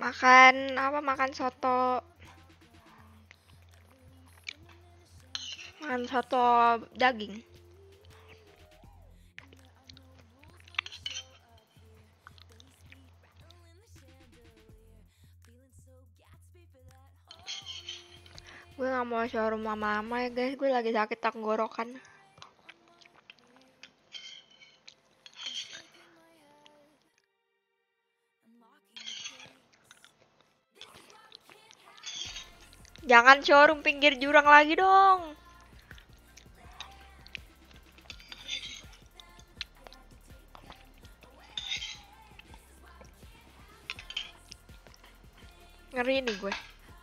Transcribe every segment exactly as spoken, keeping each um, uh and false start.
Makan apa? Makan soto. Makan soto daging. Gue gak mau showroom lama-lama ya guys, gue lagi sakit tenggorokan. Jangan showroom pinggir jurang lagi dong. Ngeri nih gue.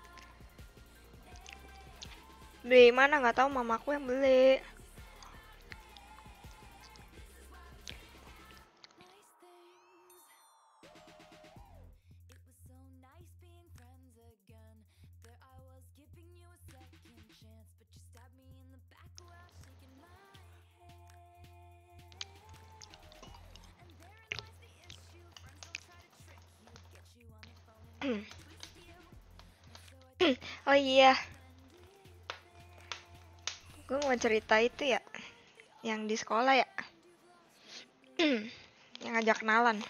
Beli mana nggak tahu, mamaku yang beli. Oh iya, gue mau cerita itu ya, yang di sekolah ya, yang ngajak kenalan.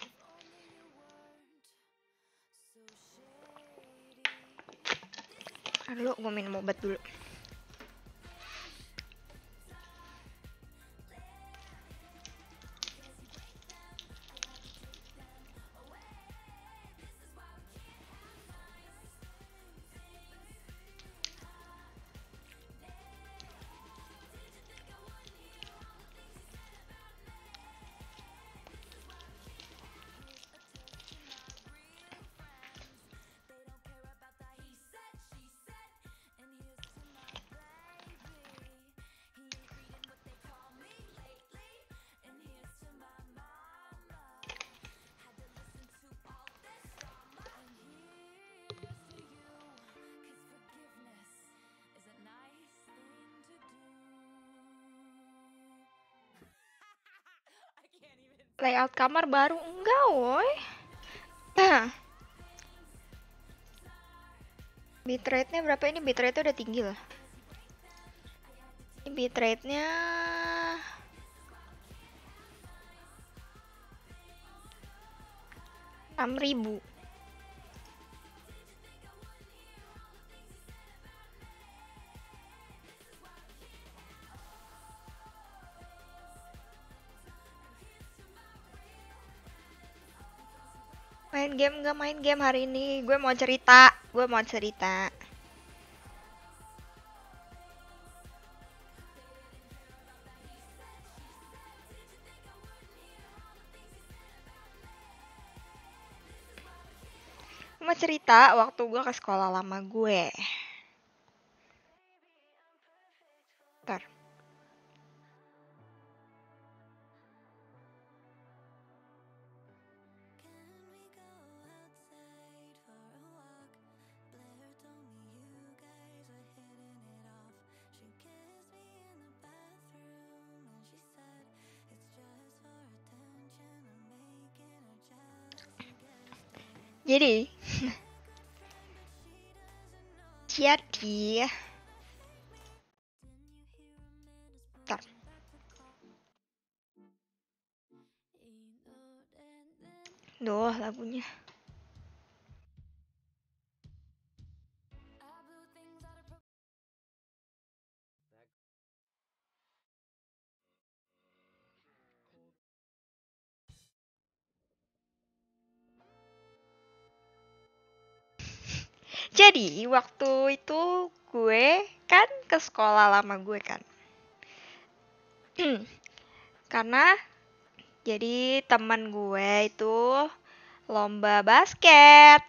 Dulu gue minum obat dulu. Layout kamar baru enggak, woi. Bitrate-nya berapa ini? Bitrate-nya udah tinggi lah. Ini bitrate-nya enam ribu. Main game nggak? Main game hari ini. Gue mau cerita. Gue mau cerita. Gue mau cerita waktu gue ke sekolah lama gue. Ntar. Jadi, jadi, ntar. Duh, lagunya. Jadi, waktu itu gue kan ke sekolah lama gue kan. Karena jadi teman gue itu lomba basket.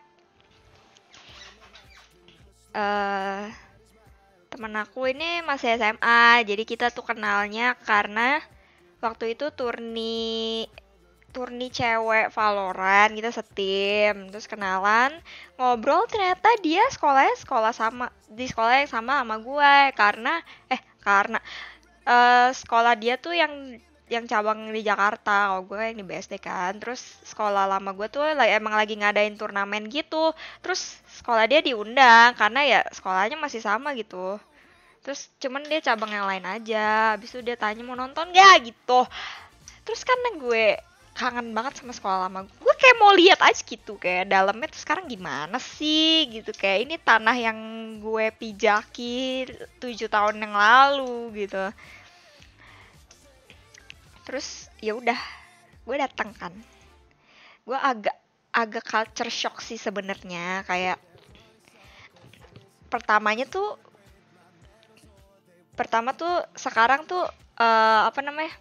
Uh, temen aku ini masih S M A, jadi kita tuh kenalnya karena waktu itu turni turni cewek Valorant, kita setim, terus kenalan, ngobrol, ternyata dia sekolahnya sekolah sama di sekolah yang sama sama gue karena eh karena uh, sekolah dia tuh yang yang cabang di Jakarta, kalau gue yang di B S D kan. Terus sekolah lama gue tuh like, emang lagi ngadain turnamen gitu. Terus sekolah dia diundang karena ya sekolahnya masih sama gitu. Terus cuman dia cabang yang lain aja. Habis itu dia tanya mau nonton gak gitu. Terus karena gue kangen banget sama sekolah lama. Gue kayak mau lihat aja gitu kayak dalamnya tuh sekarang gimana sih gitu. Kayak ini tanah yang gue pijaki tujuh tahun yang lalu gitu. Terus ya udah, gue datang kan. Gue agak agak culture shock sih sebenarnya. Kayak pertamanya tuh pertama tuh sekarang tuh eh, apa namanya?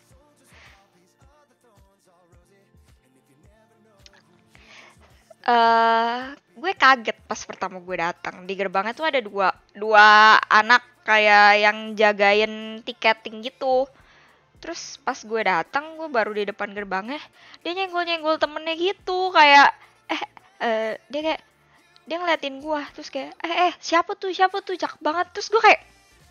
eh gue kaget pas pertama gue datang. Di gerbangnya tuh ada dua dua anak kayak yang jagain tiketing gitu. Terus pas gue datang, gue baru di depan gerbangnya, dia nyenggol-nyenggol temennya gitu, kayak eh eh, dia kayak dia ngeliatin gue, terus kayak eh eh siapa tuh siapa tuh cakep banget, terus gue kayak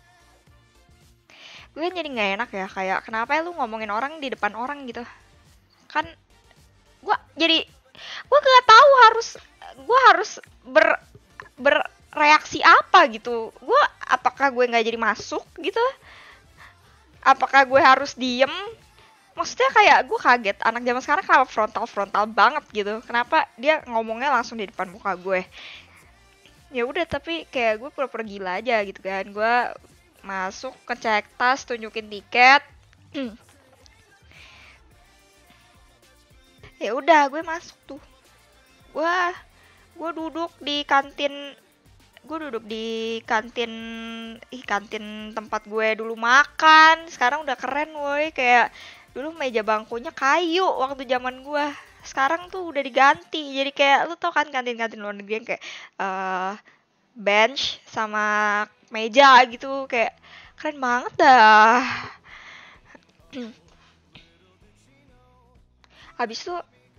gue jadi nggak enak ya, kayak kenapa ya lu ngomongin orang di depan orang gitu, kan gue jadi gue nggak tahu harus gue harus ber bereaksi apa gitu, gue apakah gue nggak jadi masuk gitu, apakah gue harus diem, maksudnya kayak gue kaget anak zaman sekarang kenapa frontal frontal banget gitu, kenapa dia ngomongnya langsung di depan muka gue. Ya udah tapi kayak gue pura-pura gila aja gitu kan, gue masuk ke cek tas tunjukin tiket. Ya udah gue masuk tuh, gue gue duduk di kantin, gue duduk di kantin, ih kantin tempat gue dulu makan, sekarang udah keren woi, kayak dulu meja bangkunya kayu waktu zaman gue, sekarang tuh udah diganti jadi kayak lu tau kan kantin-kantin luar negeri yang kayak uh, bench sama meja gitu, kayak keren banget dah. Habis tuh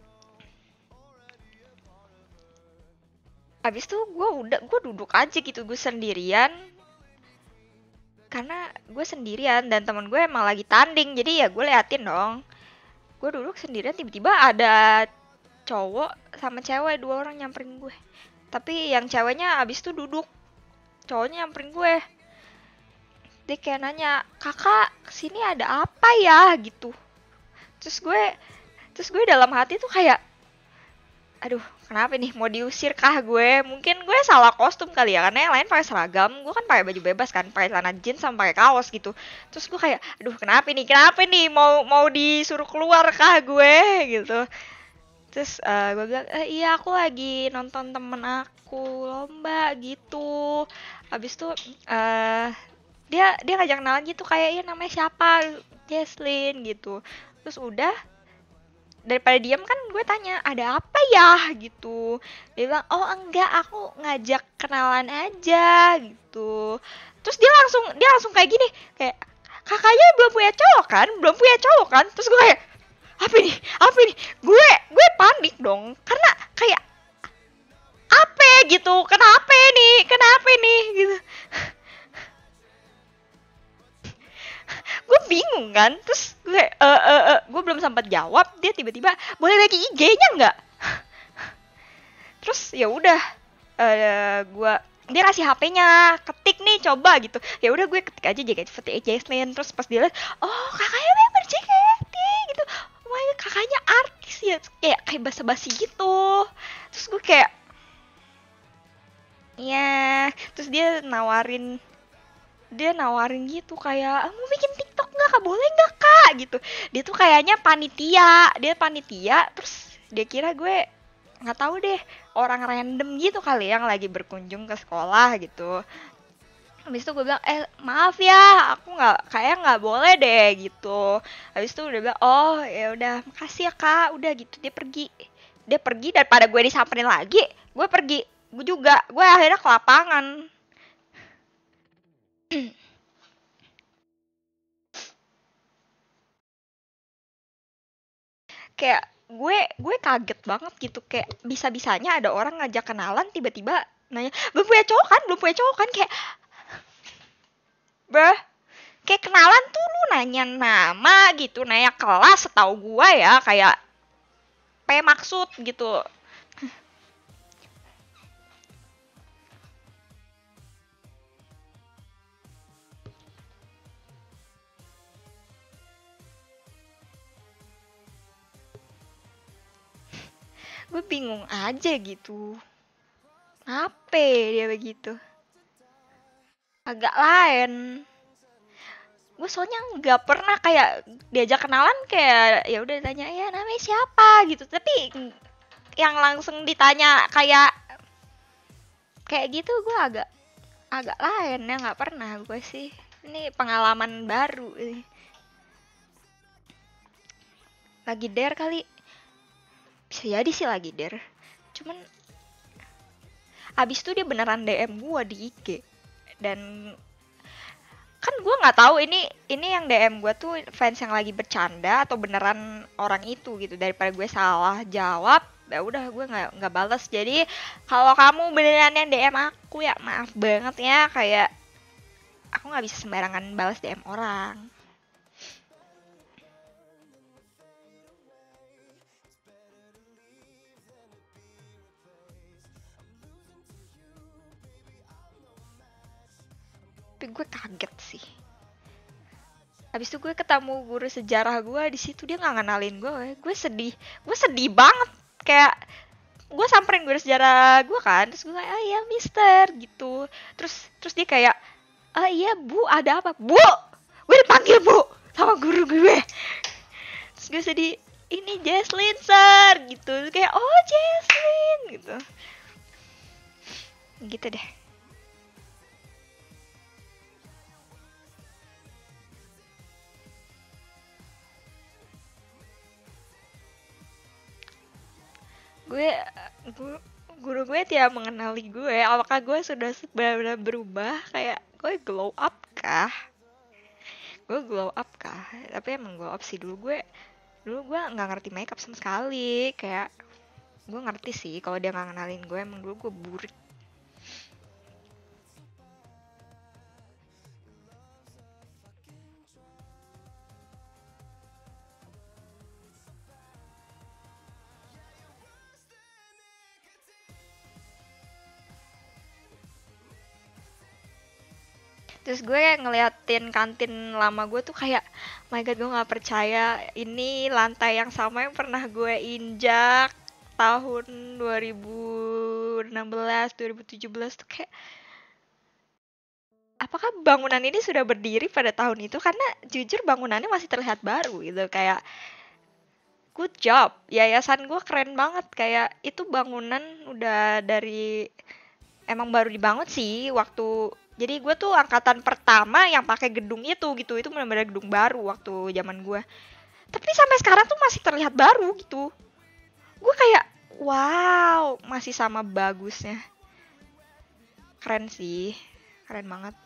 habis tuh gue udah gue duduk aja gitu, gue sendirian karena gue sendirian dan teman gue emang lagi tanding, jadi ya gue liatin dong. Gue duduk sendirian, tiba-tiba ada cowok sama cewek, dua orang nyamperin gue, tapi yang ceweknya abis itu duduk, cowoknya nyamperin gue, dia kayak nanya, kakak kesini ada apa ya gitu. Terus gue terus gue dalam hati tuh kayak aduh kenapa nih, mau diusir kah gue, mungkin gue salah kostum kali ya, karena yang lain pakai seragam, gue kan pakai baju bebas kan, pakai celana jeans sama pakai kaos gitu. Terus gue kayak aduh kenapa nih kenapa nih, mau mau disuruh keluar kah gue gitu. Terus uh, gue bilang e, iya aku lagi nonton temen aku lomba gitu. Habis itu uh, dia dia ngajak kenalan gitu, kayak iya namanya siapa, Jesslyn gitu. Terus udah, daripada diam kan gue tanya ada apa ya gitu, dia bilang oh enggak aku ngajak kenalan aja gitu. Terus dia langsung dia langsung kayak gini, kayak kakaknya belum punya cowok kan belum punya cowok kan. Terus gue kayak apa ini apa ini, gue gue panik dong karena kayak apa gitu, kenapa nih kenapa nih gitu. Gue bingung kan, terus gue eh uh, uh, uh, gue belum sempat jawab, dia tiba-tiba boleh lagi I G-nya nggak. Terus ya udah, uh, gue dia kasih H P-nya, ketik nih coba gitu. Ya udah gue ketik aja J K T Jesslyn, terus pas dia lihat oh kakaknya member J K T gitu, oh my god kakaknya artis ya, kayak kayak basa-basi gitu. Terus gue kayak ya, terus dia nawarin dia nawarin gitu kayak mau bikin TikTok nggak kak, boleh nggak kak gitu. Dia tuh kayaknya panitia, dia panitia, terus dia kira gue nggak tahu deh orang random gitu kali yang lagi berkunjung ke sekolah gitu. Habis itu gue bilang eh maaf ya aku nggak, kayak nggak boleh deh gitu. Habis itu udah bilang oh ya udah makasih ya kak, udah gitu dia pergi. Dia pergi daripada gue disamperin lagi, gue pergi. Gue juga, gue akhirnya ke lapangan. Kayak gue gue kaget banget gitu, kayak bisa-bisanya ada orang ngajak kenalan tiba-tiba nanya belum punya cowok kan belum punya cowok kan, kayak bruh Kayak kenalan tuh lu nanya nama gitu, nanya kelas, setahu gua ya kayak P maksud gitu. Gue bingung aja gitu. Apa dia begitu? Agak lain. Gue soalnya nggak pernah kayak diajak kenalan, kayak ya udah tanya ya namanya siapa gitu. Tapi yang langsung ditanya kayak kayak gitu gue agak agak lain ya, nggak pernah gue sih. Ini pengalaman baru. Lagi dare kali. Bisa jadi sih lagi dare. Cuman abis itu dia beneran D M gue di I G. Dan kan gue nggak tahu ini ini yang D M gue tuh fans yang lagi bercanda atau beneran orang itu gitu. Daripada gue salah jawab, ya udah gue nggak nggak balas. Jadi kalau kamu beneran yang D M aku, ya maaf banget ya, kayak aku nggak bisa sembarangan balas D M orang. Tapi gue kaget sih. Habis itu gue ketemu guru sejarah gue di situ, dia nggak ngenalin gue. Gue sedih, gue sedih banget. Kayak gue samperin guru sejarah gue kan, terus gue kayak ah ya mister gitu. Terus terus dia kayak ah iya bu, ada apa bu? Gue dipanggil bu sama guru gue. Terus gue sedih, ini Jesslyn sir gitu. Terus kayak oh Jesslyn gitu. Gitu deh. gue gu- Guru gue tidak mengenali gue. Apakah gue sudah benar-benar berubah, kayak gue glow up kah? Gue glow up kah? Tapi emang glow up sih. Dulu gue dulu gue nggak ngerti makeup sama sekali. Kayak gue ngerti sih kalau dia nggak kenalin gue, emang dulu gue burik. Terus gue ngeliatin kantin lama gue tuh kayak, my god, gue nggak percaya ini lantai yang sama yang pernah gue injak tahun dua ribu enam belas dua ribu tujuh belas tuh. Kayak apakah bangunan ini sudah berdiri pada tahun itu? Karena jujur bangunannya masih terlihat baru gitu. Kayak good job, yayasan gue keren banget. Kayak itu bangunan udah dari, emang baru dibangun sih waktu, jadi gue tuh angkatan pertama yang pakai gedung itu gitu. Itu benar-benar gedung baru waktu zaman gue. Tapi sampai sekarang tuh masih terlihat baru gitu. Gue kayak wow, masih sama bagusnya. Keren sih, keren banget.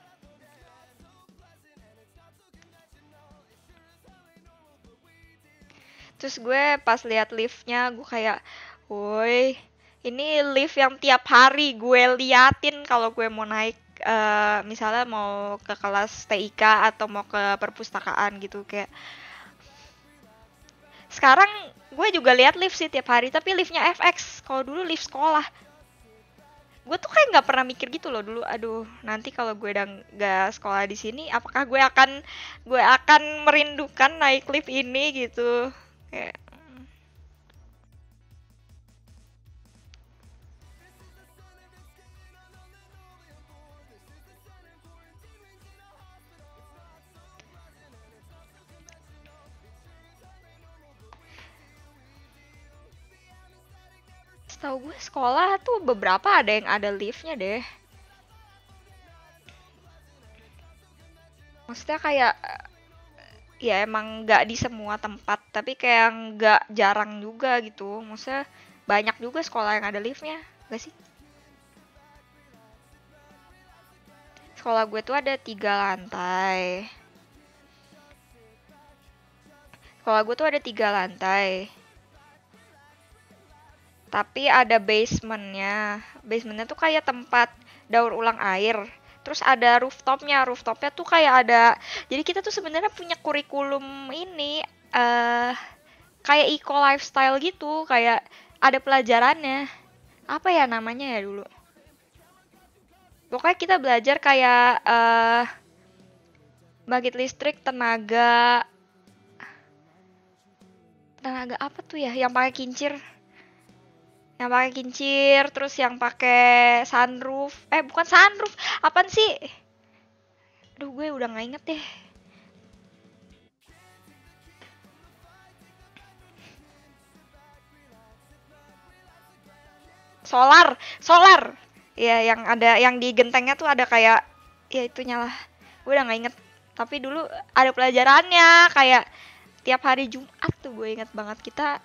Terus gue pas lihat liftnya, gue kayak woi, ini lift yang tiap hari gue liatin kalau gue mau naik, eh, misalnya mau ke kelas T I K atau mau ke perpustakaan gitu. Kayak sekarang gue juga lihat lift sih tiap hari, tapi liftnya F X. Kalau dulu lift sekolah, gue tuh kayak nggak pernah mikir gitu loh dulu. Aduh, nanti kalau gue udah nggak sekolah di sini, apakah gue akan gue akan merindukan naik lift ini gitu. Kayak setahu gue sekolah tuh beberapa ada yang ada liftnya deh. Maksudnya kayak ya emang nggak di semua tempat, tapi kayak nggak jarang juga gitu. Maksudnya banyak juga sekolah yang ada liftnya, gak sih? Sekolah gue tuh ada tiga lantai. Sekolah gue tuh ada tiga lantai. Tapi ada basementnya. Basementnya tuh kayak tempat daur ulang air. Terus ada rooftopnya, rooftopnya tuh kayak ada, jadi kita tuh sebenarnya punya kurikulum ini, eh kayak eco lifestyle gitu, kayak ada pelajarannya. Apa ya namanya ya dulu? Pokoknya kita belajar kayak eh bangkit listrik tenaga tenaga apa tuh ya? Yang pakai kincir, yang pakai kincir, terus yang pakai sunroof. Eh bukan sunroof, apaan sih? Aduh gue udah nggak inget deh. Solar, solar. Ya yang ada yang di gentengnya tuh ada kayak ya itunya lah. Gue udah nggak inget. Tapi dulu ada pelajarannya kayak tiap hari Jumat tuh gue inget banget kita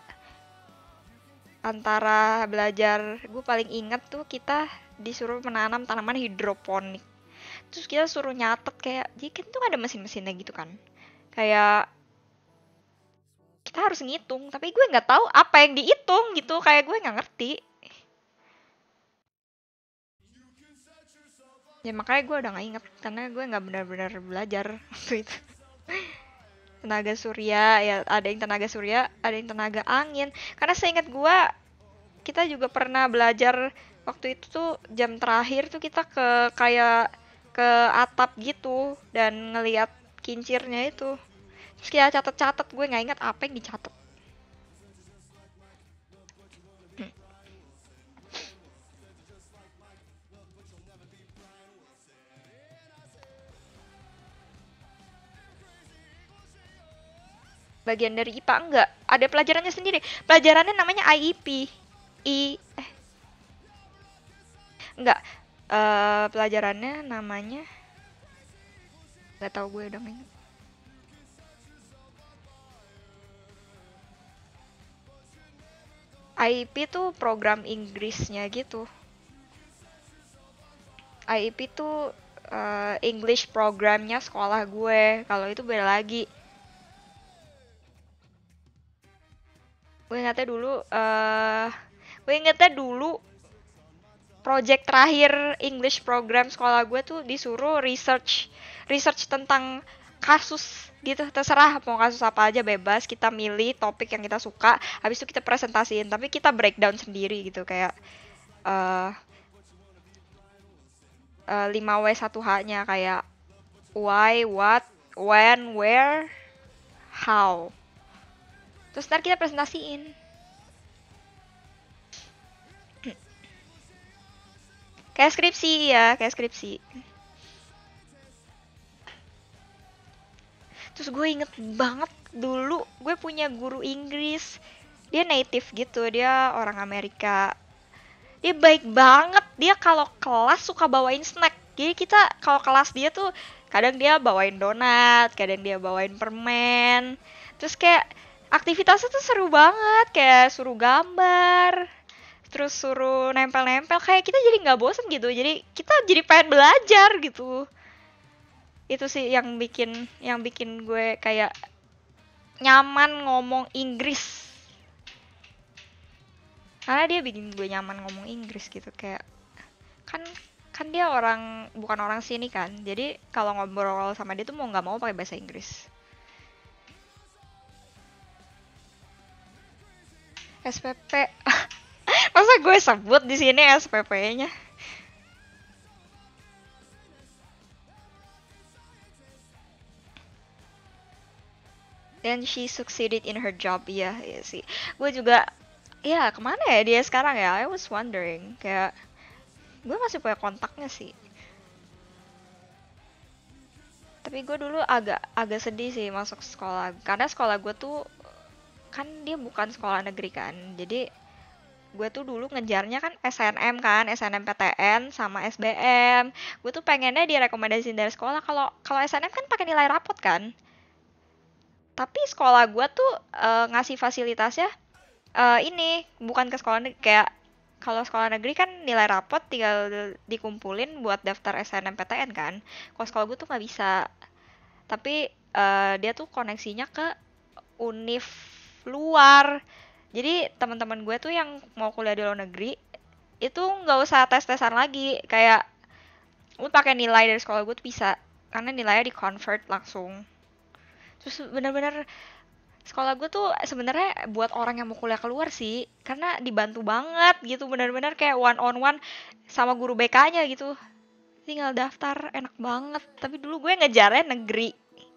antara belajar, gue paling inget tuh kita disuruh menanam tanaman hidroponik. Terus kita suruh nyatet kayak, jadi kan tuh ada mesin-mesinnya gitu kan. Kayak kita harus ngitung, tapi gue nggak tahu apa yang dihitung gitu, kayak gue nggak ngerti. Ya makanya gue udah nggak inget karena gue nggak benar-benar belajar waktu itu. Tenaga surya ya ada yang tenaga surya, ada yang tenaga angin. Karena seingat gue kita juga pernah belajar waktu itu tuh jam terakhir tuh kita ke kayak ke atap gitu dan ngeliat kincirnya itu. Terus kita catet-catet, gue nggak ingat apa yang dicatat. Hmm. Bagian dari I P A enggak, ada pelajarannya sendiri. Pelajarannya namanya I E P. I eh enggak, eh pelajarannya namanya nggak tahu gue udah nggak ingat. I E P tuh program Inggrisnya gitu. I E P tuh eh, English programnya sekolah gue. Kalau itu beda lagi. Gue ingatnya dulu, eh gue ingatnya dulu project terakhir English program sekolah gue tuh disuruh research, research tentang kasus gitu, terserah mau kasus apa aja bebas, kita milih topik yang kita suka, habis itu kita presentasiin, tapi kita breakdown sendiri gitu kayak eh uh, lima W satu H-nya kayak why, what, when, where, how. Terus ntar kita presentasiin. Kayak skripsi ya, kayak skripsi. Terus gue inget banget dulu gue punya guru Inggris. Dia native gitu, dia orang Amerika. Dia baik banget, dia kalau kelas suka bawain snack. Jadi kita kalau kelas dia tuh kadang dia bawain donat, kadang dia bawain permen. Terus kayak aktivitasnya tuh seru banget, kayak suruh gambar, terus suruh nempel-nempel, kayak kita jadi nggak bosen gitu, jadi kita jadi pengen belajar gitu. Itu sih yang bikin yang bikin gue kayak nyaman ngomong Inggris, karena dia bikin gue nyaman ngomong Inggris gitu, kayak kan kan dia orang bukan orang sini kan, jadi kalau ngobrol sama dia tuh mau nggak mau pakai bahasa Inggris. S P P masa gue sebut di sini S P P-nya. Dan she succeeded in her job, ya, ya sih. Gue juga, ya kemana ya dia sekarang ya? I was wondering, kayak gue masih punya kontaknya sih. Tapi gue dulu agak agak sedih sih masuk sekolah, karena sekolah gue tuh kan dia bukan sekolah negeri kan, jadi gue tuh dulu ngejarnya kan S N M kan, S N M P T N sama S B M. Gue tuh pengennya direkomendasiin dari sekolah, kalau kalau S N M kan pakai nilai rapot kan. Tapi sekolah gue tuh eh, ngasih fasilitasnya eh, ini bukan ke sekolah negeri, kayak kalau sekolah negeri kan nilai rapot tinggal dikumpulin buat daftar S N M P T N kan. Kalau sekolah gue tuh nggak bisa. Tapi eh, dia tuh koneksinya ke univ luar. Jadi teman-teman gue tuh yang mau kuliah di luar negeri itu nggak usah tes-tesan lagi, kayak Gue pakai nilai dari sekolah gue tuh bisa, karena nilainya di convert langsung. Terus bener-bener sekolah gue tuh sebenarnya buat orang yang mau kuliah keluar sih, karena dibantu banget gitu, bener-bener kayak one on one sama guru B K-nya gitu. Tinggal daftar, enak banget. Tapi dulu gue ngejarnya negeri.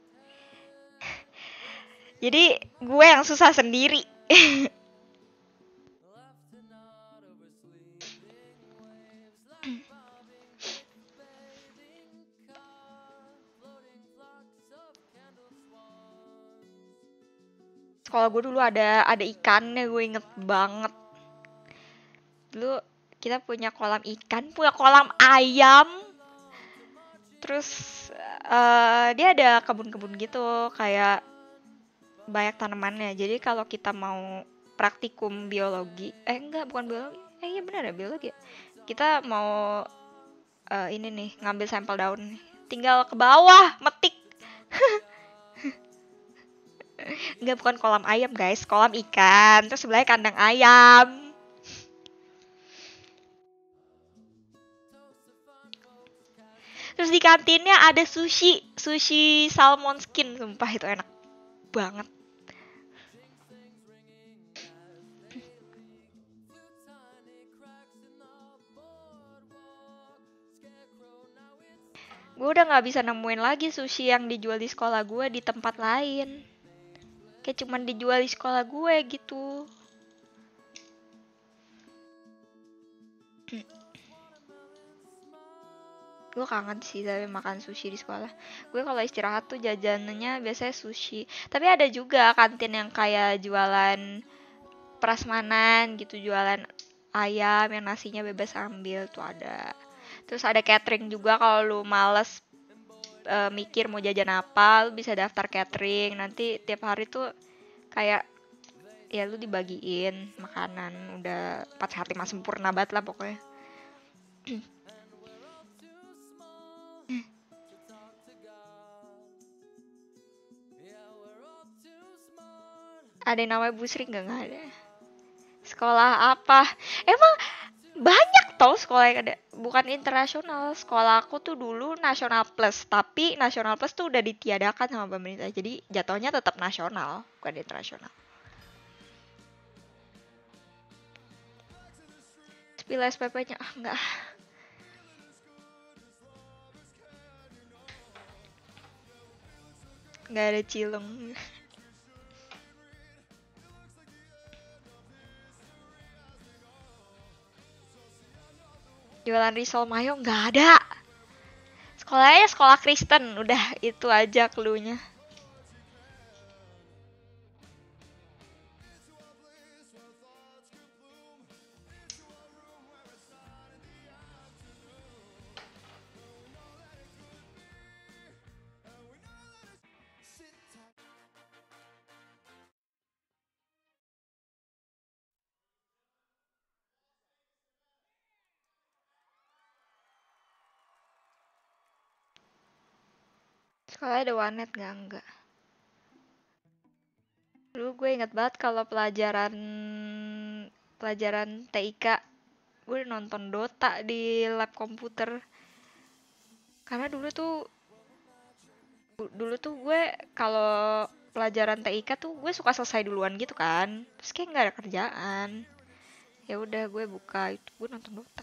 Jadi gue yang susah sendiri. Sekolah gue dulu ada ada ikannya, gue inget banget. Dulu kita punya kolam ikan, punya kolam ayam. Terus uh, dia ada kebun-kebun gitu, kayak banyak tanamannya. Jadi kalau kita mau praktikum biologi, eh enggak, bukan biologi. Eh iya benar ya biologi. Ya? Kita mau uh, ini nih, ngambil sampel daun nih. Tinggal ke bawah, metik. Enggak, bukan kolam ayam guys, kolam ikan. Terus sebelahnya kandang ayam. Terus di kantinnya ada sushi, sushi salmon skin, sumpah itu enak banget. Gue udah gak bisa nemuin lagi sushi yang dijual di sekolah gue di tempat lain. Kayak cuman dijual di sekolah gue gitu. Gue kangen sih tapi makan sushi di sekolah. Gue kalau istirahat tuh jajanannya biasanya sushi. Tapi ada juga kantin yang kayak jualan prasmanan gitu, jualan ayam yang nasinya bebas ambil tuh ada. Terus ada catering juga kalau lu males uh, mikir mau jajan apa, lu bisa daftar catering. Nanti tiap hari tuh kayak ya lu dibagiin makanan, udah empat sehat lima sempurna banget lah pokoknya. Ada yang namanya busring gak? Nggak ada. Sekolah apa? Emang banyak tau sekolah yang ada. Bukan internasional. Sekolah aku tuh dulu nasional plus, tapi nasional plus tuh udah ditiadakan sama pemerintah. Jadi jatuhnya tetap nasional, bukan internasional. Spill S P P-nya ah enggak. Enggak ada Cileng. Jualan risol mayo nggak ada. Sekolahnya sekolah Kristen, udah itu aja cluenya. Sekolah ada warnet nggak? Enggak. Dulu gue inget banget kalau pelajaran pelajaran T I K, gue nonton Dota di lab komputer. Karena dulu tuh dulu tuh gue kalau pelajaran T I K tuh gue suka selesai duluan gitu kan. Terus kayak nggak ada kerjaan. Ya udah gue buka itu, gue nonton Dota.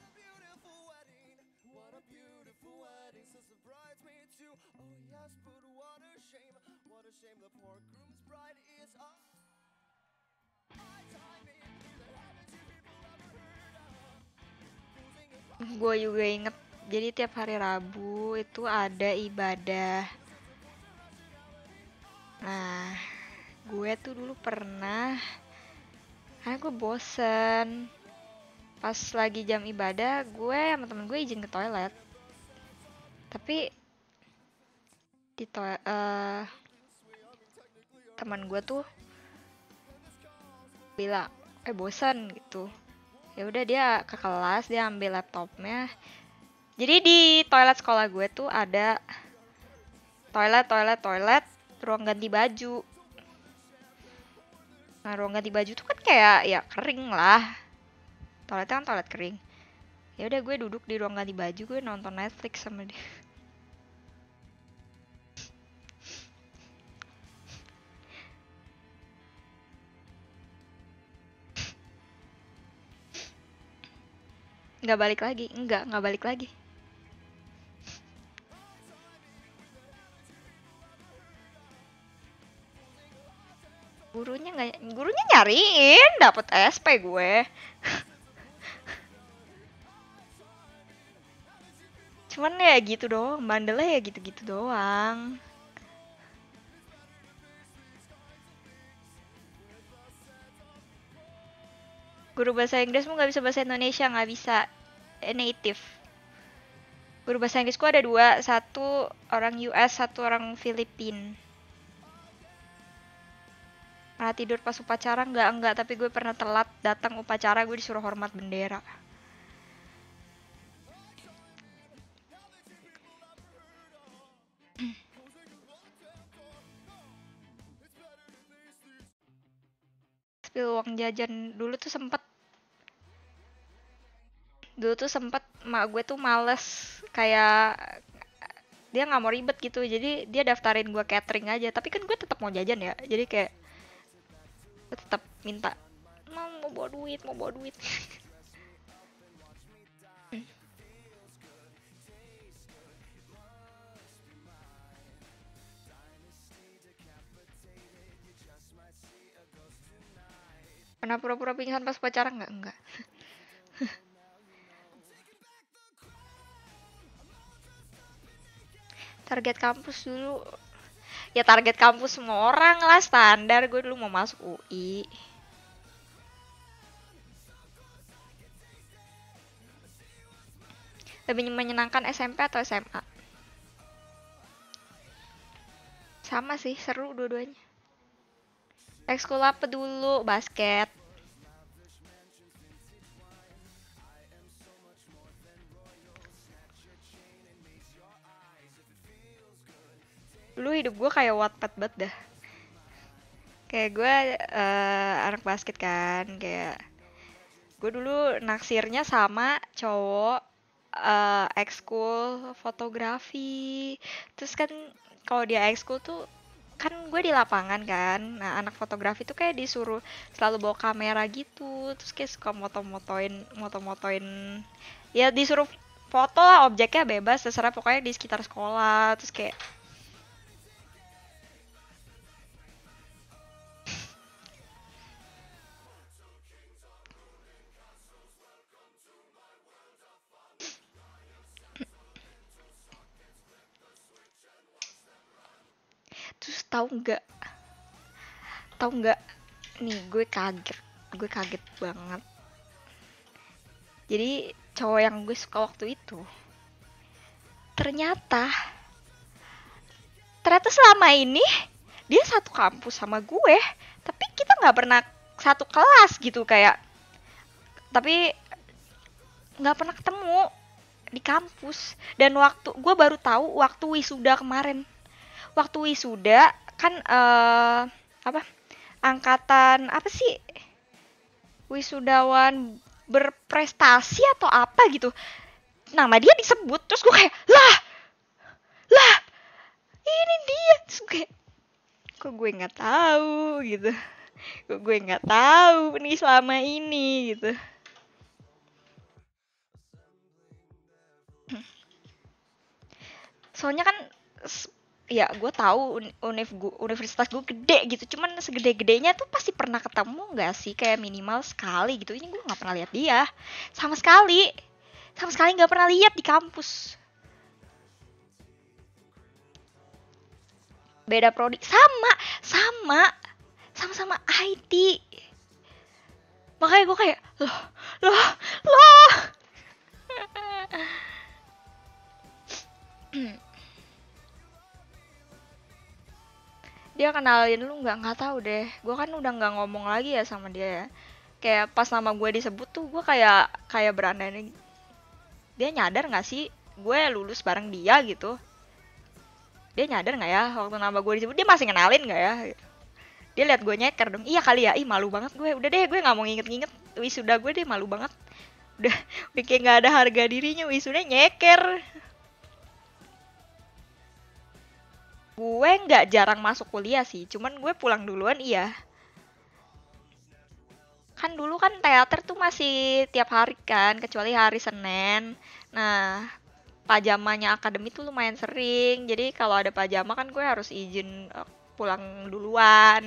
Gue juga inget, jadi tiap hari Rabu itu ada ibadah. Nah, gue tuh dulu pernah, karena gue bosen, pas lagi jam ibadah, gue sama temen gue izin ke toilet. Tapi di toilet, uh, teman gue tuh bilang, eh bosen gitu. Ya udah dia ke kelas, dia ambil laptopnya. Jadi di toilet sekolah gue tuh ada toilet, toilet, toilet, ruang ganti baju. Nah ruang ganti baju tuh kan kayak ya kering lah. Toiletnya kan toilet kering. Ya udah gue duduk di ruang ganti baju, gue nonton Netflix sama dia. Nggak balik lagi, enggak, nggak balik lagi. Gurunya nggak, gurunya nyariin, dapet S P gue. Cuman ya gitu doang, bandelnya ya gitu-gitu doang. Guru bahasa Inggrismu nggak bisa bahasa Indonesia, nggak bisa eh, native. Guru bahasa Inggrisku ada dua, satu orang U S, satu orang Filipin. Pernah tidur pas upacara? Nggak, enggak, tapi gue pernah telat datang upacara, gue disuruh hormat bendera. Spill uang jajan dulu tuh sempet dulu tuh sempet mak gue tuh males, kayak dia nggak mau ribet gitu, jadi dia daftarin gue catering aja, tapi kan gue tetap mau jajan ya, jadi kayak gue tetap minta, mau mau bawa duit, mau bawa duit. Pernah pura-pura pingsan pas pacaran? Nggak, enggak. Target kampus dulu, ya target kampus semua orang lah, standar. Gue dulu mau masuk U I. Lebih menyenangkan S M P atau S M A? Sama sih, seru dua-duanya. Ekskul apa dulu? Basket. Dulu hidup gue kayak Wattpad banget dah. Kayak gue uh, anak basket kan, kayak gue dulu naksirnya sama cowok uh, ekskul fotografi. Terus kan kalau dia ekskul tuh kan gue di lapangan kan. Nah, anak fotografi tuh kayak disuruh selalu bawa kamera gitu. Terus kayak suka moto-motoin, moto-motoin. Ya disuruh foto lah, objeknya bebas, terserah pokoknya di sekitar sekolah. Terus kayak terus tahu nggak? Tahu nggak? Nih gue kaget, gue kaget banget. Jadi cowok yang gue suka waktu itu ternyata ternyata selama ini dia satu kampus sama gue, tapi kita nggak pernah satu kelas gitu, kayak tapi nggak pernah ketemu di kampus. Dan waktu gue baru tahu waktu wisuda kemarin, waktu wisuda kan uh, apa angkatan apa sih, wisudawan berprestasi atau apa gitu, nama dia disebut. Terus gue kayak lah lah ini dia. Terus gue kok gue nggak tahu gitu, kok gue nggak tahu nih selama ini gitu. Soalnya kan ya gue tahu univ gua, universitas gue gede gitu, cuman segede-gedenya tuh pasti pernah ketemu nggak sih, kayak minimal sekali gitu. Ini gue nggak pernah lihat dia sama sekali, sama sekali nggak pernah lihat di kampus. Beda prodi, sama sama sama-sama I T. Makanya gue kayak loh loh loh dia kenalin lu nggak? Nggak tahu deh, gue kan udah nggak ngomong lagi ya sama dia ya. Kayak pas nama gue disebut tuh gue kayak kayak berandai, dia nyadar nggak sih gue lulus bareng dia gitu. Dia nyadar nggak ya waktu nama gue disebut, dia masih kenalin nggak ya gitu. Dia lihat gue nyeker dong, iya kali ya, ih malu banget gue. Udah deh gue nggak mau nginget-nginget wisuda gue deh, malu banget. Udah, udah kayak nggak ada harga dirinya, wisuda nyeker. Gue nggak jarang masuk kuliah sih, cuman gue pulang duluan iya. Kan dulu kan teater tuh masih tiap hari kan, kecuali hari Senin. Nah, pajamanya akademi tuh lumayan sering. Jadi kalau ada pajama kan gue harus izin eh, pulang duluan.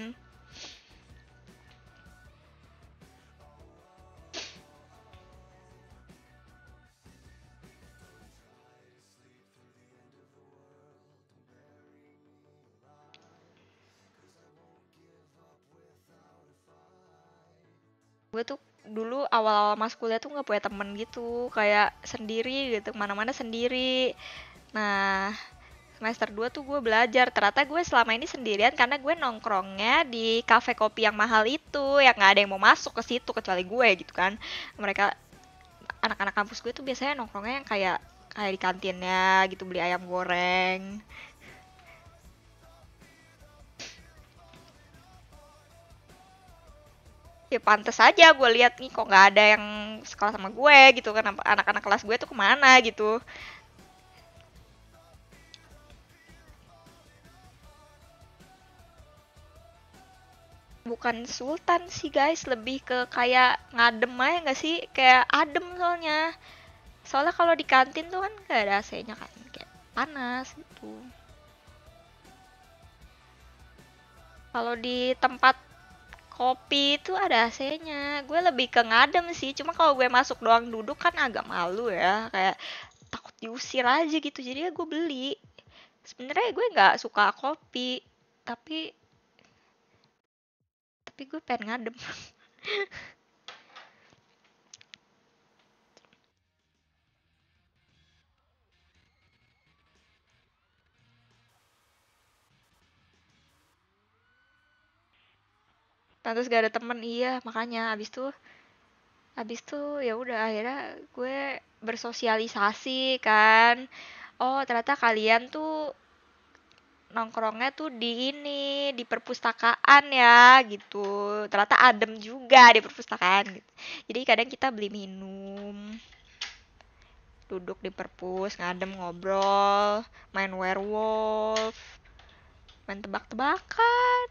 Gue tuh dulu awal-awal masuk kuliah tuh nggak punya temen gitu, kayak sendiri gitu, mana-mana sendiri. Nah, semester dua tuh gue belajar, ternyata gue selama ini sendirian karena gue nongkrongnya di kafe kopi yang mahal itu, yang nggak ada yang mau masuk ke situ kecuali gue gitu kan. Mereka anak-anak kampus gue tuh biasanya nongkrongnya yang kayak kayak di kantinnya gitu, beli ayam goreng. Ya pantes aja gue lihat nih kok nggak ada yang sekolah sama gue gitu kan, anak-anak kelas gue tuh kemana gitu. Bukan sultan sih guys, lebih ke kayak ngadem aja nggak sih, kayak adem soalnya. Soalnya kalau di kantin tuh kan gak ada A C-nya kan, kayak panas gitu. Kalau di tempat kopi itu ada A C-nya. Gue lebih ke ngadem sih, cuma kalau gue masuk doang duduk kan agak malu ya, kayak takut diusir aja gitu. Jadi ya gue beli. Sebenarnya gue nggak suka kopi, tapi tapi gue pengen ngadem. Nah, terus gak ada temen, iya makanya abis tuh habis tuh ya udah akhirnya gue bersosialisasi kan. Oh, ternyata kalian tuh nongkrongnya tuh di ini, di perpustakaan ya gitu. Ternyata adem juga di perpustakaan gitu. Jadi kadang kita beli minum, duduk di perpus, ngadem ngobrol, main werewolf, main tebak-tebakan.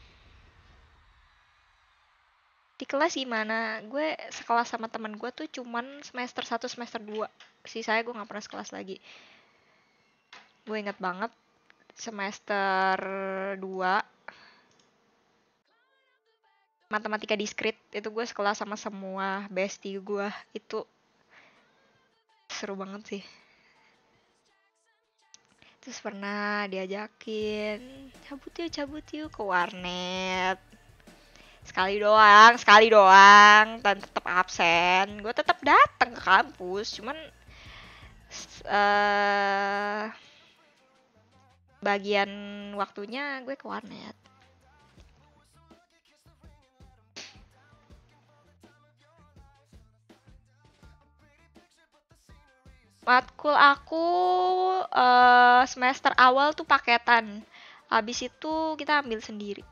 Di kelas gimana? Gue sekelas sama temen gue tuh cuman semester satu semester dua. Sisanya gue gak pernah sekelas lagi. Gue inget banget semester dua matematika diskrit itu gue sekelas sama semua bestie gue. Itu seru banget sih. Terus pernah diajakin cabut yuk cabut yuk ke warnet. Sekali doang, sekali doang, dan tetap absen. Gue tetap datang ke kampus, cuman eh bagian waktunya gue ke warnet. Matkul aku eh, semester awal tuh paketan. Habis itu kita ambil sendiri.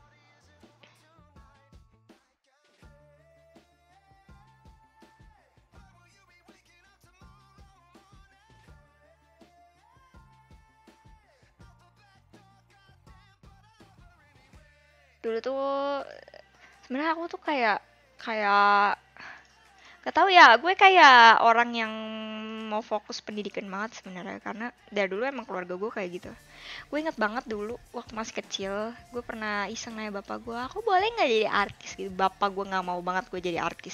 Dulu tuh sebenarnya aku tuh kayak kayak gak tau ya, gue kayak orang yang mau fokus pendidikan banget sebenarnya karena dari dulu emang keluarga gue kayak gitu. Gue inget banget dulu waktu masih kecil, gue pernah iseng nanya bapak gue, aku boleh nggak jadi artis gitu. Bapak gue nggak mau banget gue jadi artis.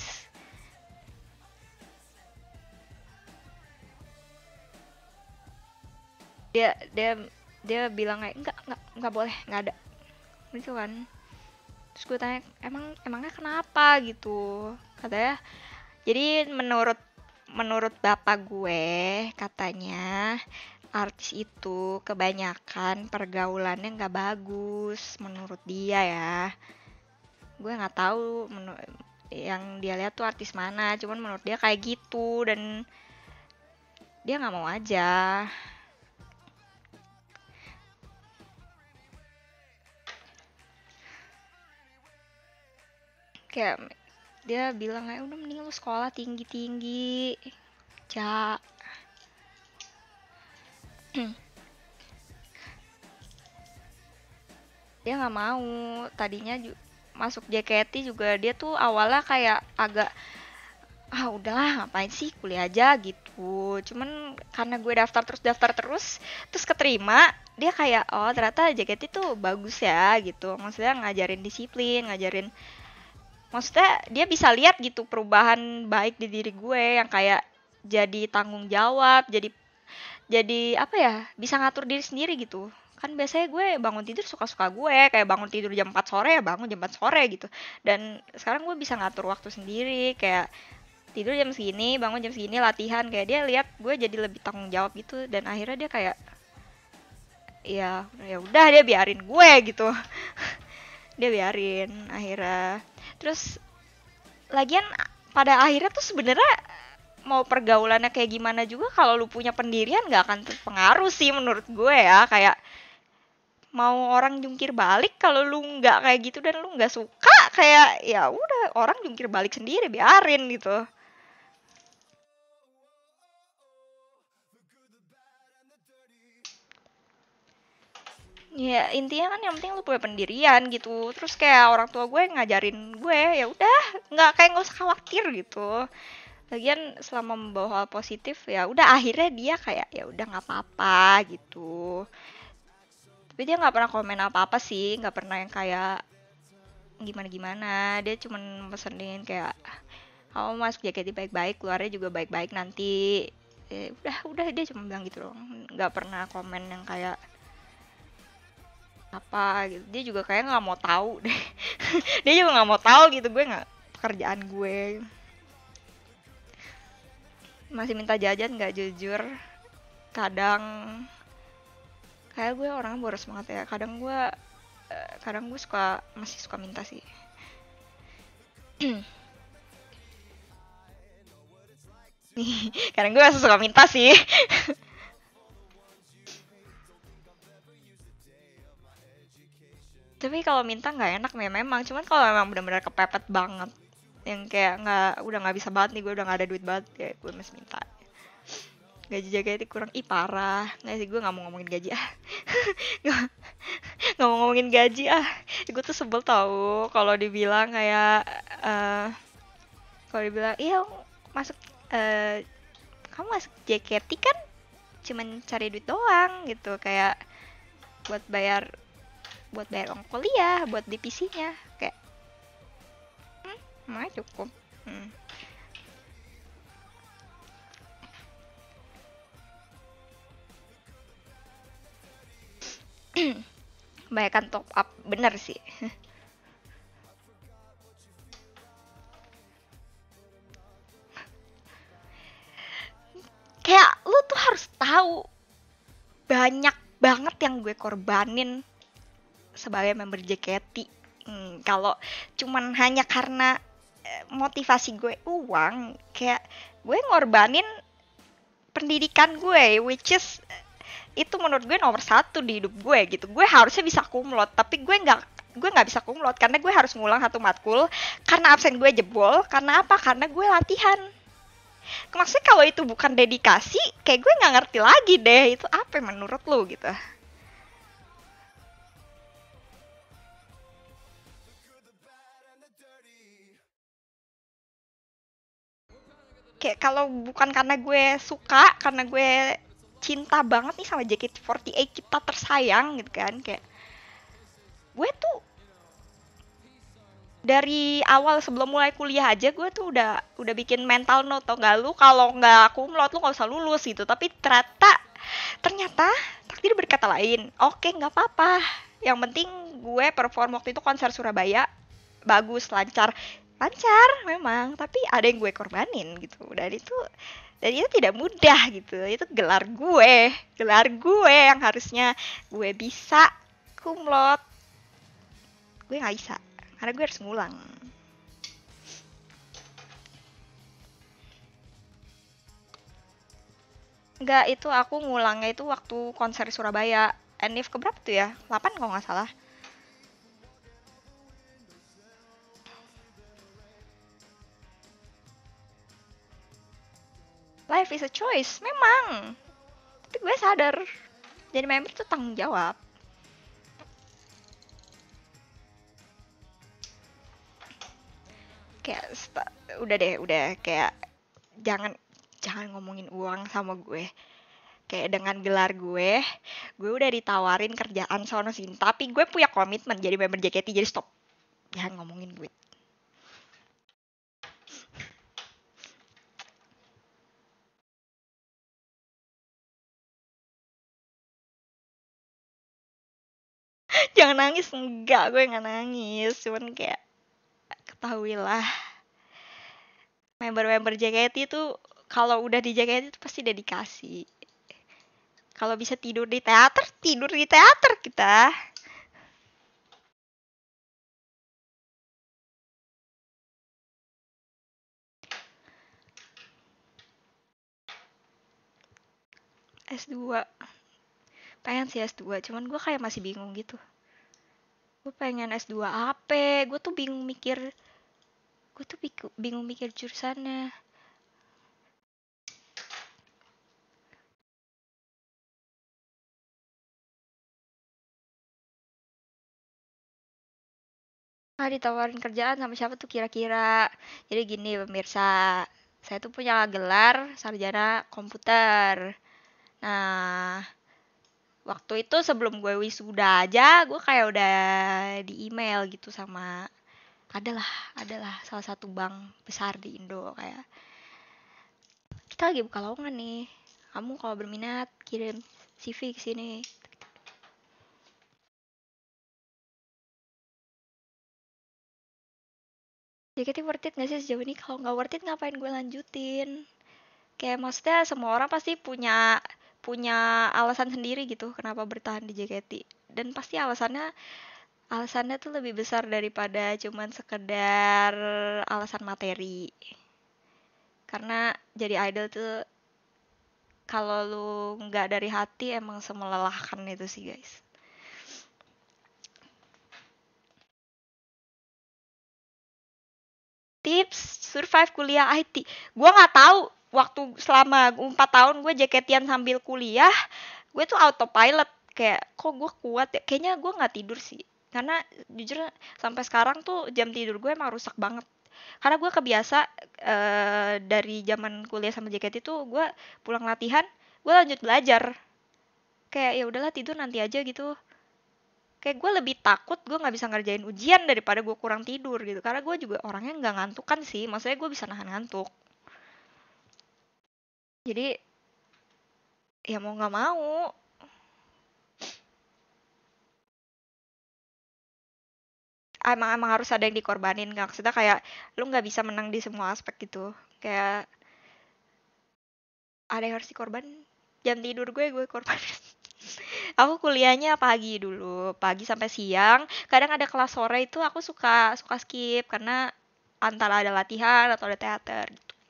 Dia dia dia bilang kayak enggak enggak enggak boleh, nggak ada gitu kan. Terus gue tanya emang emangnya kenapa gitu, katanya jadi menurut menurut bapak gue katanya artis itu kebanyakan pergaulannya nggak bagus menurut dia ya. Gue nggak tahu menu- yang dia lihat tuh artis mana, cuman menurut dia kayak gitu dan dia nggak mau aja. Kayak Dia bilang kayak udah mending lu sekolah tinggi-tinggi. Ja. Dia nggak mau. Tadinya ju- masuk J K T juga dia tuh awalnya kayak agak ah udahlah ngapain sih kuliah aja gitu. Cuman karena gue daftar terus daftar terus terus keterima, dia kayak oh ternyata J K T tuh bagus ya gitu. Maksudnya ngajarin disiplin, ngajarin maksudnya dia bisa lihat gitu perubahan baik di diri gue yang kayak jadi tanggung jawab, jadi jadi apa ya, bisa ngatur diri sendiri gitu. Kan biasanya gue bangun tidur suka-suka gue, kayak bangun tidur jam empat sore ya bangun jam empat sore gitu. Dan sekarang gue bisa ngatur waktu sendiri, kayak tidur jam segini, bangun jam segini, latihan. Kayak dia lihat gue jadi lebih tanggung jawab gitu, dan akhirnya dia kayak ya ya udah dia biarin gue gitu. Dia biarin akhirnya. Terus lagian pada akhirnya tuh sebenarnya mau pergaulannya kayak gimana juga kalau lu punya pendirian nggak akan terpengaruh sih menurut gue ya. Kayak mau orang jungkir balik kalau lu nggak kayak gitu dan lu nggak suka, kayak ya udah orang jungkir balik sendiri, biarin gitu. Ya intinya kan yang penting lu punya pendirian gitu. Terus kayak orang tua gue ngajarin gue ya udah nggak kayak nggak usah khawatir gitu. Lagian selama membawa hal positif ya udah akhirnya dia kayak ya udah nggak apa-apa gitu. Tapi dia nggak pernah komen apa-apa sih, nggak pernah yang kayak gimana-gimana. Dia cuman pesenin kayak kamu masuk J K T baik-baik, keluarnya juga baik-baik nanti. Eh, udah udah dia cuma bilang gitu loh, nggak pernah komen yang kayak apa gitu. Dia juga kayak nggak mau tahu deh. Dia juga nggak mau tahu gitu gue nggak pekerjaan gue. Masih minta jajan nggak jujur. Kadang kayak gue orangnya boros banget ya. Kadang gue eh, kadang gue suka masih suka minta sih. Kadang gue masih suka minta sih. Tapi kalau minta nggak enak nih memang. Cuman kalau memang benar-benar kepepet banget, yang kayak nggak udah nggak bisa banget nih, gue udah nggak ada duit banget ya gue masih minta. Gaji jaga itu kurang, ih parah nggak sih, gue nggak mau ngomongin gaji ah. nggak nggak mau ngomongin gaji ah. Gue tuh sebel tau kalau dibilang kayak eh kalau dibilang iya masuk eh kamu masuk J K T kan cuman cari duit doang gitu, kayak buat bayar buat bayar ongkos kuliah, buat divisinya, kayak hmm, mah cukup. Hmm. Bayangkan top up bener sih. Kayak lu tuh harus tahu banyak banget yang gue korbanin sebagai member J K T. Hmm, kalau cuman hanya karena eh, motivasi gue uang, kayak gue ngorbanin pendidikan gue, which is itu menurut gue nomor satu di hidup gue gitu. Gue harusnya bisa kumlot, tapi gue nggak gue nggak bisa kumlot karena gue harus ngulang satu matkul karena absen gue jebol. Karena apa? Karena gue latihan. Maksudnya kalau itu bukan dedikasi, kayak gue nggak ngerti lagi deh itu apa menurut lo gitu. Kayak kalau bukan karena gue suka, karena gue cinta banget nih sama J K T empat delapan kita tersayang gitu kan, kayak gue tuh dari awal sebelum mulai kuliah aja gue tuh udah udah bikin mental note, tau gak lu kalau nggak kumlot lu nggak usah lulus gitu. Tapi ternyata ternyata takdir berkata lain. Oke nggak apa-apa, yang penting gue perform waktu itu konser Surabaya bagus, lancar lancar memang, tapi ada yang gue korbanin gitu. Dan itu dan itu tidak mudah gitu. Itu gelar gue, gelar gue yang harusnya gue bisa kumlot, gue nggak bisa karena gue harus ngulang. Enggak, itu aku ngulangnya itu waktu konser Surabaya. Enif keberapa tuh ya? delapan kalau nggak salah. Life is a choice, memang. Tapi gue sadar, jadi member tuh tanggung jawab. Kayak udah deh, udah kayak jangan jangan ngomongin uang sama gue. Kayak dengan gelar gue, gue udah ditawarin kerjaan sono sini, tapi gue punya komitmen jadi member J K T, jadi stop. Jangan ngomongin duit. Jangan nangis, enggak, gue nggak nangis, cuman kayak ketahuilah member-member J K T itu kalau udah di J K T itu pasti dedikasi. Kalau bisa tidur di teater, tidur di teater kita. S dua. Pengen sih S dua, cuman gue kayak masih bingung gitu. Gue pengen S dua apa? Gue tuh bingung mikir. Gue tuh bingung mikir jurusannya. Ah, ditawarin kerjaan sama siapa tuh kira-kira? Jadi gini pemirsa, saya tuh punya gelar sarjana komputer. Nah, waktu itu sebelum gue wisuda aja, gue kayak udah di email gitu sama adalah adalah salah satu bank besar di Indo kayak kita lagi buka lowongan nih. Kamu kalau berminat kirim C V ke sini. J K T worth it gak sih sejauh ini? Kalau nggak worth it ngapain gue lanjutin? Kayak maksudnya semua orang pasti punya punya alasan sendiri gitu kenapa bertahan di J K T. Dan pasti alasannya alasannya tuh lebih besar daripada cuman sekedar alasan materi. Karena jadi idol tuh kalau lu nggak dari hati emang semelelahkan itu sih guys. Tips survive kuliah I T. Gue nggak tahu waktu selama empat tahun gue J K T-an sambil kuliah, gue tuh autopilot kayak kok gue kuat ya. Kayaknya gue nggak tidur sih. Karena jujur sampai sekarang tuh jam tidur gue emang rusak banget. Karena gue kebiasa uh, dari zaman kuliah sama J K T tuh gue pulang latihan, gue lanjut belajar. Kayak ya udahlah tidur nanti aja gitu. Kayak gue lebih takut gue nggak bisa ngerjain ujian daripada gue kurang tidur gitu, karena gue juga orangnya nggak ngantuk kan sih, maksudnya gue bisa nahan ngantuk. Jadi ya mau nggak mau emang emang harus ada yang dikorbanin, nggak maksudnya kayak lu nggak bisa menang di semua aspek gitu, kayak ada yang harus dikorbanin. Jam tidur gue gue korbanin. Aku kuliahnya pagi dulu, pagi sampai siang, kadang ada kelas sore itu aku suka suka skip karena antara ada latihan atau ada teater.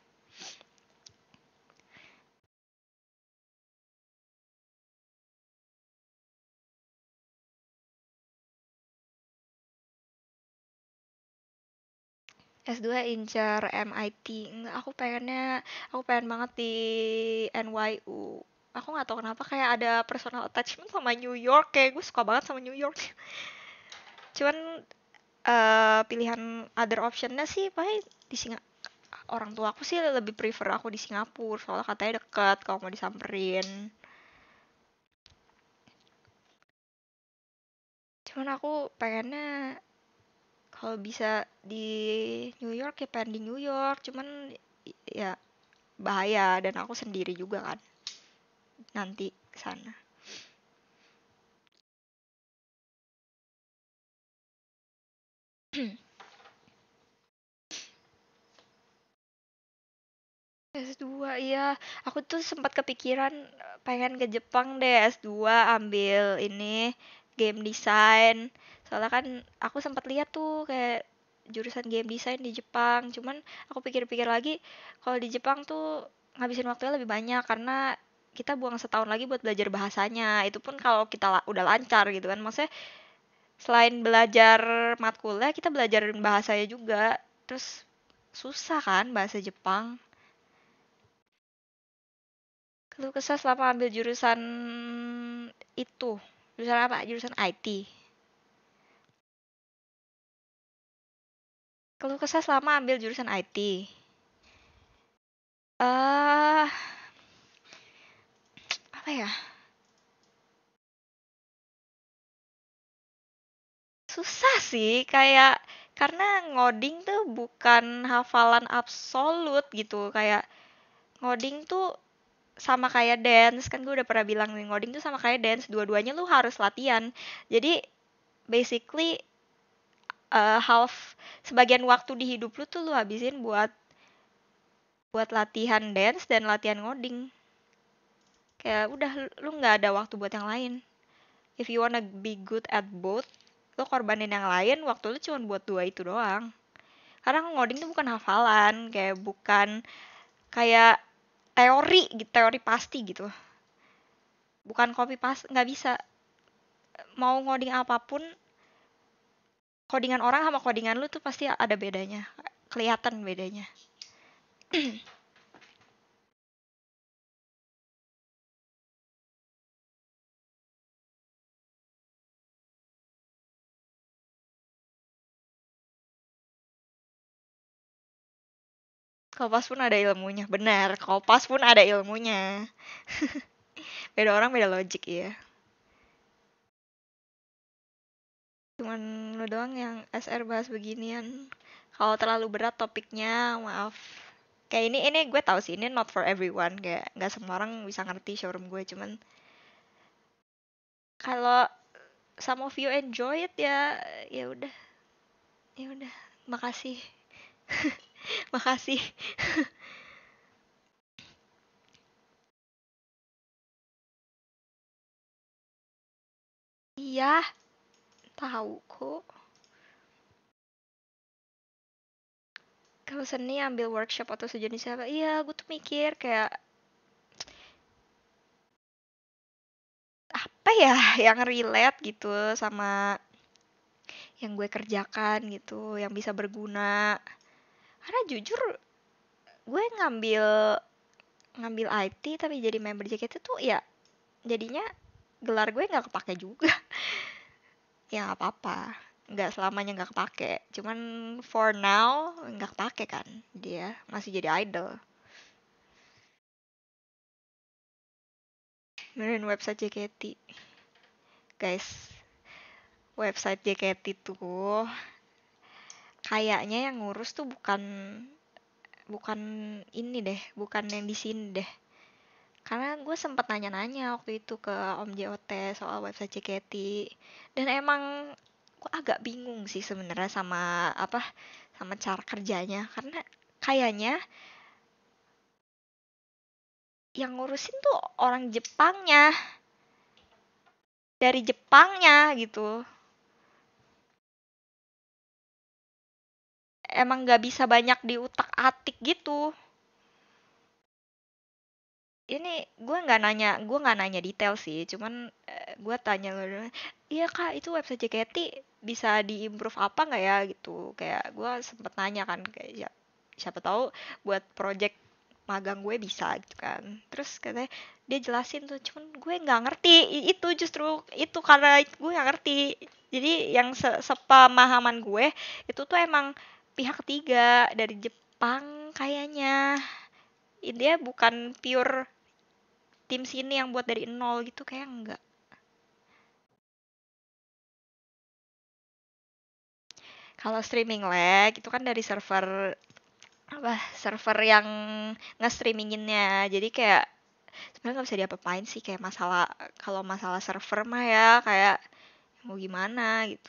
S dua incar M I T. Enggak, aku pengennya, aku pengen banget di N Y U. Aku nggak tahu kenapa kayak ada personal attachment sama New York, kayak gue suka banget sama New York. Cuman eh, pilihan other optionnya sih paling di Singapura. Orang tua aku sih lebih prefer aku di Singapura, soalnya katanya deket kalau mau disamperin. Cuman aku pengennya kalau bisa di New York ya pengen di New York, cuman ya bahaya dan aku sendiri juga kan nanti sana. S dua iya, aku tuh sempat kepikiran eh, pengen ke Jepang deh S dua ambil ini game design. Soalnya kan aku sempat lihat tuh kayak jurusan game design di Jepang. Cuman aku pikir-pikir lagi kalau di Jepang tuh ngabisin waktunya lebih banyak karena kita buang setahun lagi buat belajar bahasanya. Itu pun kalau kita la- udah lancar gitu kan. Maksudnya selain belajar matkulnya kita belajarin bahasanya juga. Terus susah kan bahasa Jepang. Keluh kesah selama ambil jurusan itu. Jurusan apa? Jurusan I T. Keluh kesah selama ambil jurusan I T. Eh, apa ya? Susah sih, kayak karena ngoding tuh bukan hafalan absolut gitu. Kayak ngoding tuh sama kayak dance, kan gue udah pernah bilang nih, ngoding tuh sama kayak dance, dua-duanya lu harus latihan. Jadi basically eh, half sebagian waktu di hidup lu tuh lu habisin buat buat latihan dance dan latihan ngoding. Kayak udah lu nggak ada waktu buat yang lain. If you wanna be good at both, lu korbanin yang lain, waktu lu cuma buat dua itu doang. Karena ngoding tuh bukan hafalan, kayak bukan kayak teori gitu, teori pasti gitu. Bukan copy paste, nggak bisa. Mau ngoding apapun, codingan orang sama codingan lu tuh pasti ada bedanya. Kelihatan bedanya. Kopas pun ada ilmunya, benar. Kopas pun ada ilmunya. Beda orang beda logik ya. Cuman lu doang yang S R bahas beginian. Kalau terlalu berat topiknya, maaf. Kayak ini ini gue tahu sih ini not for everyone, kayak nggak semua orang bisa ngerti showroom gue, cuman kalau some of you enjoy it ya ya udah, ya udah. Makasih. Makasih. Iya, tahu kok. Kalau seni ambil workshop atau sejenis apa? Iya, gue tuh mikir kayak apa ya yang relate gitu sama yang gue kerjakan gitu, yang bisa berguna. Karena jujur gue ngambil ngambil I T tapi jadi member J K T tuh ya jadinya gelar gue nggak kepake juga. Ya nggak apa-apa, nggak selamanya nggak kepake, cuman for now nggak kepake kan, dia masih jadi idol. Benerin website J K T guys, website J K T tuh kayaknya yang ngurus tuh bukan bukan ini deh, bukan yang di sini deh. Karena gue sempat nanya-nanya waktu itu ke Om J O T soal website J K T, dan emang gue agak bingung sih sebenarnya sama apa sama cara kerjanya, karena kayaknya yang ngurusin tuh orang Jepangnya, dari Jepangnya gitu. Emang nggak bisa banyak diutak-atik gitu. Ini gue nggak nanya, gue nggak nanya detail sih, cuman eh, gue tanya, iya kak itu website J K T bisa diimprove apa nggak ya gitu. Kayak gue sempet nanya kan, kayak ya, siapa tahu buat project magang gue bisa gitu kan. Terus katanya dia jelasin tuh, cuman gue nggak ngerti. I- itu justru itu karena gue nggak ngerti. Jadi yang se- sepemahaman gue itu tuh emang pihak ketiga dari Jepang kayaknya. Dia bukan pure tim sini yang buat dari nol gitu, kayak enggak. Kalau streaming lag itu kan dari server apa server yang nge-streaminginnya. Jadi kayak sebenarnya nggak bisa diapa-apain sih, kayak masalah, kalau masalah server mah ya kayak mau gimana gitu.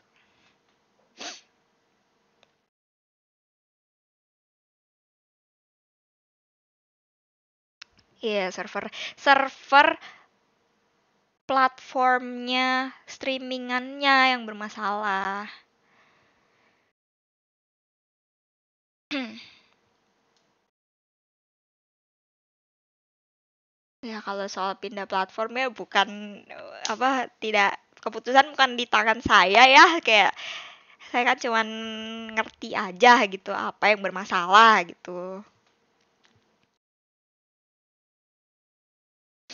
Iya, yeah, server server platformnya streamingannya yang bermasalah. Ya kalau soal pindah platform ya bukan apa tidak, keputusan bukan di tangan saya ya, kayak saya kan cuman ngerti aja gitu apa yang bermasalah gitu.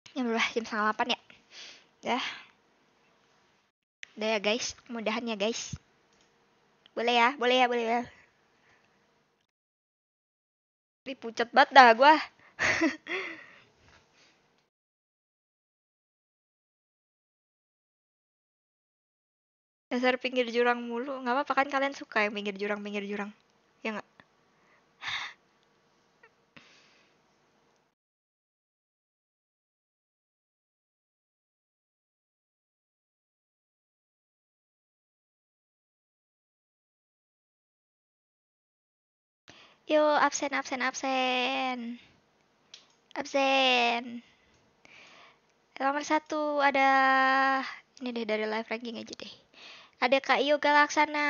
Jam berapa? Jam setengah delapan ya? Dah. Udah ya guys, mudahan ya guys. Boleh ya, boleh ya, boleh ya. Ih, pucet banget dah gua. Dasar pinggir jurang mulu. Nggak apa-apa kan kalian suka yang pinggir jurang, pinggir jurang. Ya nggak? Yuk, absen, absen, absen. Absen. Nomor satu ada... Ini deh dari live ranking aja deh. Ada Kak Yoga Laksana.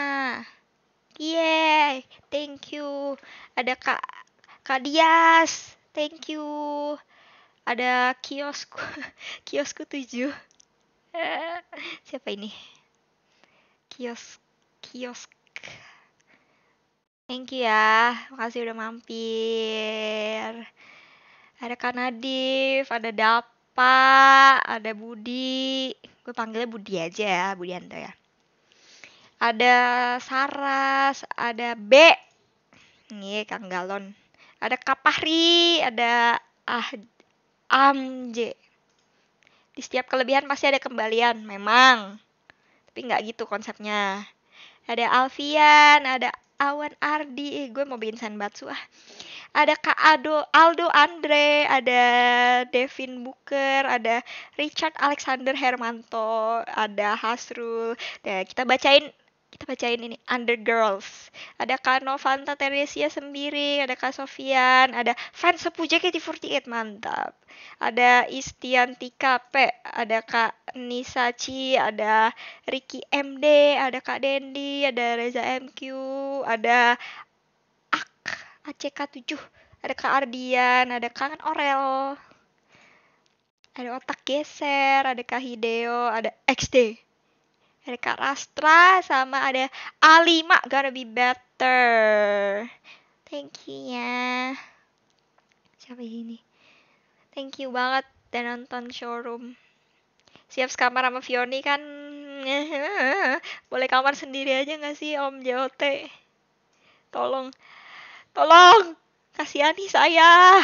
Yeay, thank you. Ada Kak Kak Dias. Thank you. Ada kiosku. Kiosku tujuh. Siapa ini? Kios kiosk. Thank you ya. Makasih udah mampir. Ada Kak Nadif, ada Dapa, ada Budi. Gue panggilnya Budi aja ya, Budianto ya. Ada Saras, ada B. Nih, Kang Galon. Ada Kapahri, ada Ah Amj. Di setiap kelebihan pasti ada kembalian, memang. Tapi nggak gitu konsepnya. Ada Alfian, ada Awan Ardi. Eh, gue mau bikin Sanbatsu ah. Ada Kak Ado, Aldo Andre, ada Devin Booker, ada Richard Alexander Hermanto, ada Hasrul. Nah, kita bacain kita bacain ini Undergirls. Ada Kak Novanta Teresia Sembiring, ada Kak Sofian, ada fans sepupu J K T empat delapan mantap. Ada Istianti K P, ada Kak Nisachi, ada Ricky M D, ada Kak Dendi, ada Reza M Q, ada A C K tujuh, ada Kak Ardian, ada Kangen Orel, ada Otak Geser, ada Kak Hideo, ada X D, ada Kak Rastra, sama ada A lima Gonna Be Better. Thank you ya. Siapa ini? Thank you banget dan nonton showroom. Siap sekamar sama Fioni kan? Boleh kamar sendiri aja gak sih Om J O T? Tolong, tolong, kasihani saya.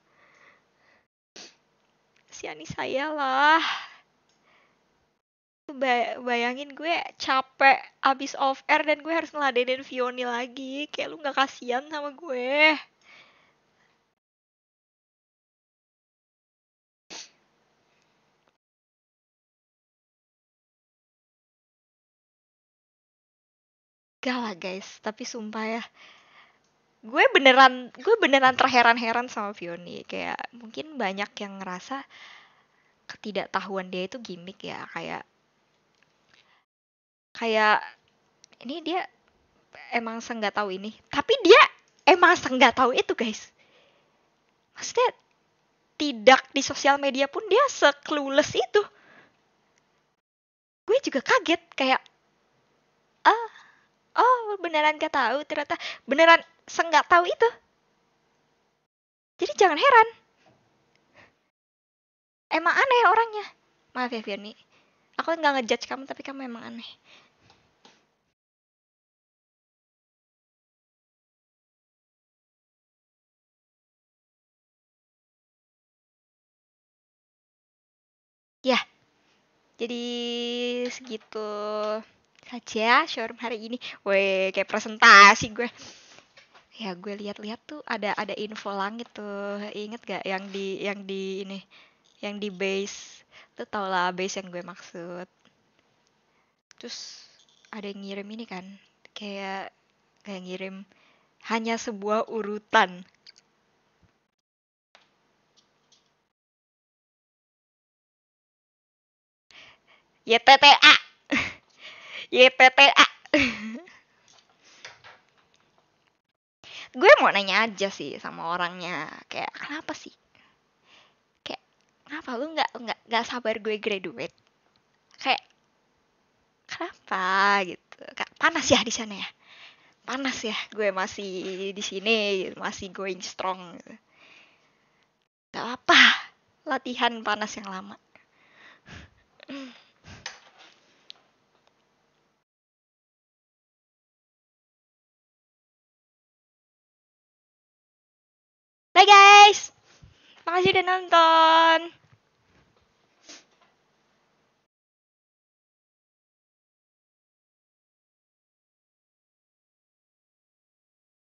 Kasihani saya lah. Bayangin gue capek abis off air dan gue harus ngeladenin Fioni lagi. Kayak lu gak kasihan sama gue. Gak lah guys, tapi sumpah ya. Gue beneran, gue beneran terheran-heran sama Fioni. Kayak mungkin banyak yang ngerasa ketidaktahuan dia itu gimmick ya. Kayak, kayak ini dia emang senggak tahu ini. Tapi dia emang senggak tahu itu guys. Maksudnya tidak di sosial media pun dia se-clueless itu. Gue juga kaget kayak ah oh beneran gak tahu ternyata beneran senggak tahu itu. Jadi jangan heran. Emang aneh orangnya. Maaf ya Fioni. Aku nggak ngejudge kamu tapi kamu emang aneh. Ya, jadi segitu saja showroom hari ini. Weh, kayak presentasi gue. Ya, gue lihat-lihat tuh ada ada info langit tuh. Ingat gak yang di yang di ini, yang di base. Lu tau lah base yang gue maksud. Terus ada yang ngirim ini kan, kayak kayak ngirim hanya sebuah urutan. Y T T A. Y T T A. Gue mau nanya aja sih sama orangnya, kayak kenapa sih? Kayak kenapa lu nggak nggak nggak sabar gue graduate? Kayak kenapa gitu? Kayak panas ya di sana ya? Panas ya, gue masih di sini masih going strong. Gitu. Gak apa, latihan panas yang lama. Bye guys, makasih udah nonton.